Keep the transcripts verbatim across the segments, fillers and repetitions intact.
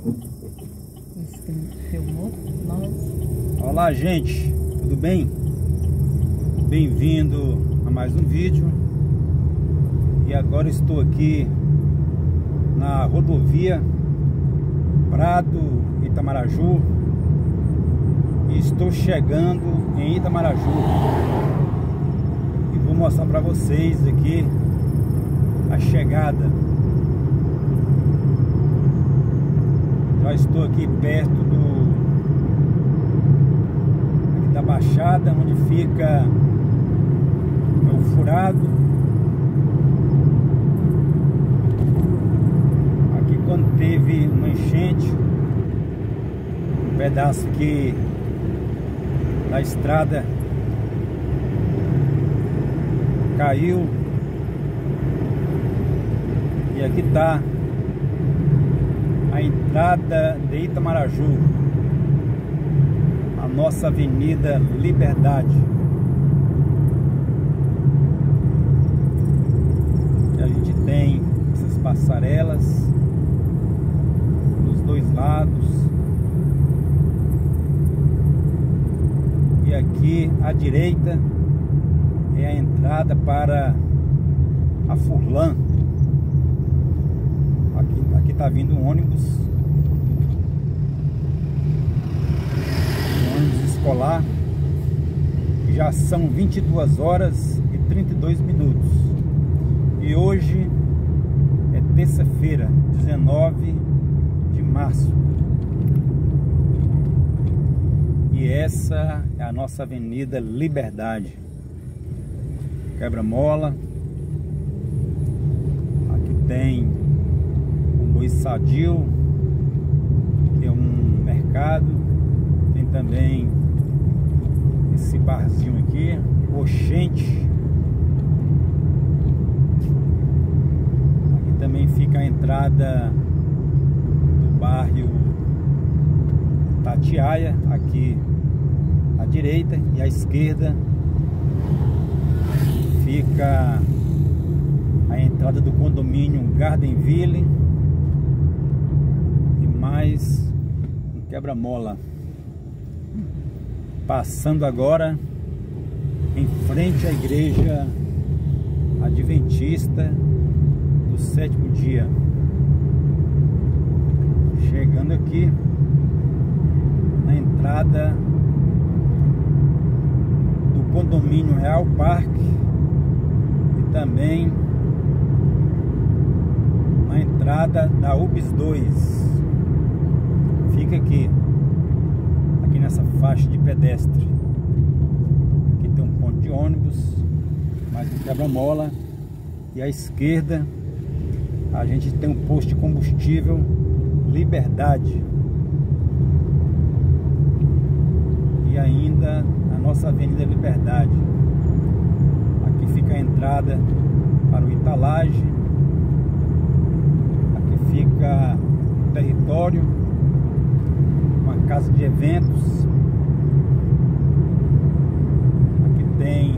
Filmou nós. Olá, gente, tudo bem? Bem-vindo a mais um vídeo. E agora estou aqui na rodovia Prado Itamaraju e estou chegando em Itamaraju e vou mostrar para vocês aqui a chegada. Já estou aqui perto do aqui da Baixada, onde fica o furado. Aqui quando teve uma enchente, um pedaço aqui da estrada caiu e aqui está a entrada de Itamaraju, a nossa Avenida Liberdade. E a gente tem essas passarelas dos dois lados. E aqui à direita é a entrada para a Furlan. Aqui, aqui tá vindo um ônibus, um ônibus escolar. Já são vinte e duas horas e trinta e dois minutos. E hoje é terça-feira, dezenove de março. E essa é a nossa Avenida Liberdade. Quebra-mola. Aqui tem o Boi Sadio, que é um mercado. Tem também esse barzinho aqui, Oxente. Aqui também fica a entrada do bairro Tatiaia, aqui à direita, e à esquerda fica a entrada do condomínio Gardenville e mais um quebra-mola. Passando agora em frente à igreja adventista do sétimo dia. Chegando aqui na entrada do condomínio Real Parque e também na entrada da U B S dois. Fica aqui, aqui nessa faixa de pedestre. Aqui tem um ponto de ônibus, mais um quebra-mola, e à esquerda a gente tem um posto de combustível Liberdade. E ainda a nossa Avenida Liberdade. Aqui fica a entrada para o Italage. Aqui fica o território, uma casa de eventos. Aqui tem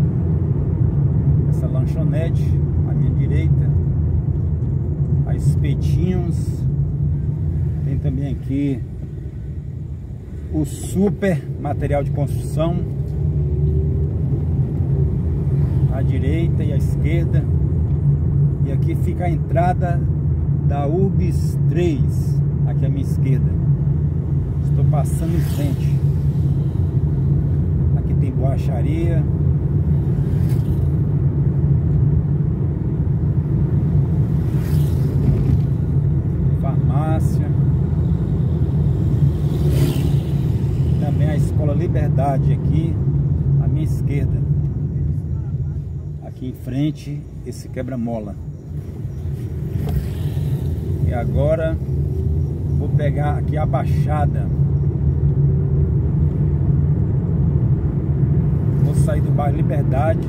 essa lanchonete à minha direita, a Espetinhos. Tem também aqui o Super Material de Construção à direita e à esquerda. E aqui fica a entrada da U B S três, aqui à minha esquerda. Estou passando em frente. Aqui tem borracharia. Farmácia. Também a Escola Liberdade aqui à minha esquerda. Aqui em frente esse quebra-mola. E agora vou pegar aqui a Baixada. Vou sair do bairro Liberdade.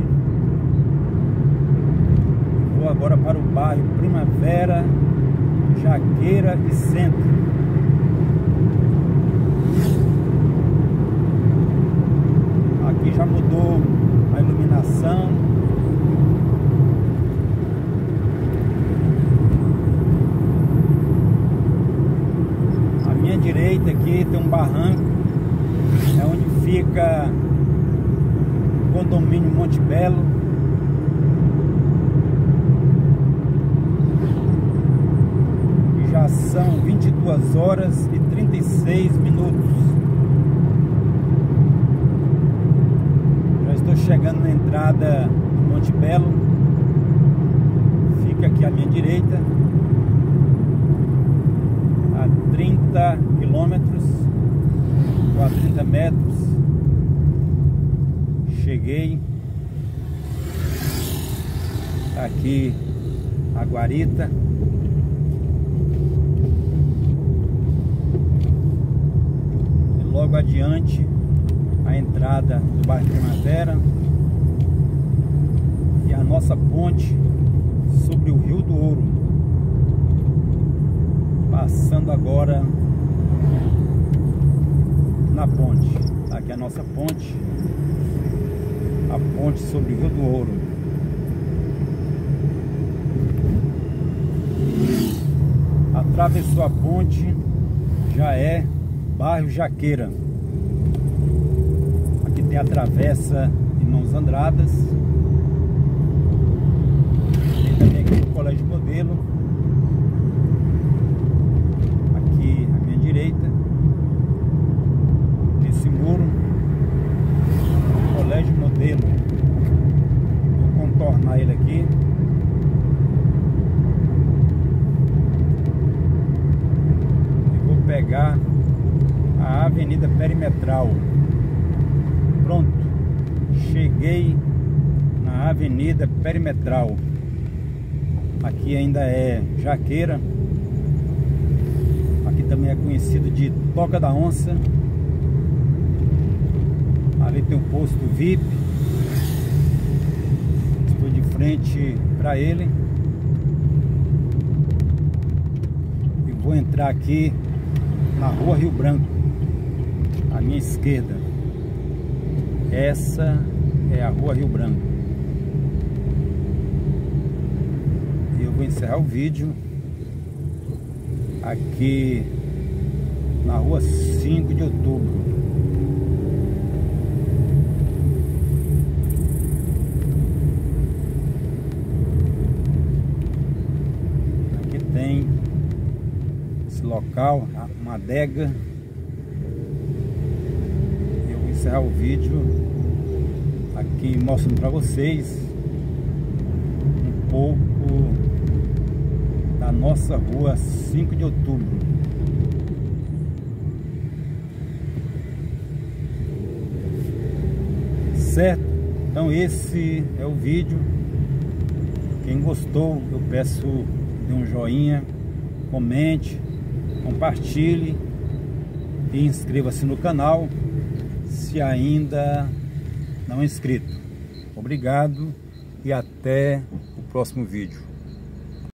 Vou agora para o bairro Primavera, Jaqueira e Centro. Aqui já mudou a iluminação. direita aqui tem um barranco, é onde fica o condomínio Monte Belo. E já são vinte e duas horas e trinta e seis minutos. Já estou chegando na entrada do Monte Belo. Fica aqui à minha direita, a trinta quilômetros ou a trinta metros. Cheguei. Tá aqui a guarita. E logo adiante a entrada do bairro Primavera e a nossa ponte sobre o Rio do Ouro. Passando agora na ponte. Aqui é a nossa ponte, a ponte sobre o Rio do Ouro. Atravessou a ponte, já é bairro Jaqueira. Aqui tem a travessa Irmãos Andradas. Tem também aqui o Colégio Modelo. Aqui à minha direita, esse muro, o Colégio Modelo. Vou contornar ele aqui. E vou pegar a Avenida Perimetral. Pronto, cheguei na Avenida Perimetral. Aqui ainda é Jaqueira. Aqui também é conhecido de Toca da Onça. Ali tem o posto V I P. Estou de frente para ele. E vou entrar aqui na Rua Rio Branco, à minha esquerda. Essa é a Rua Rio Branco. E eu vou encerrar o vídeo aqui na Rua cinco de outubro. Aqui tem esse local, uma adega. Eu vou encerrar o vídeo aqui mostrando para vocês um pouco da nossa Rua cinco de outubro. Certo? Então esse é o vídeo. Quem gostou, eu peço dê um joinha, comente, compartilhe e inscreva-se no canal se ainda não é inscrito. Obrigado e até o próximo vídeo.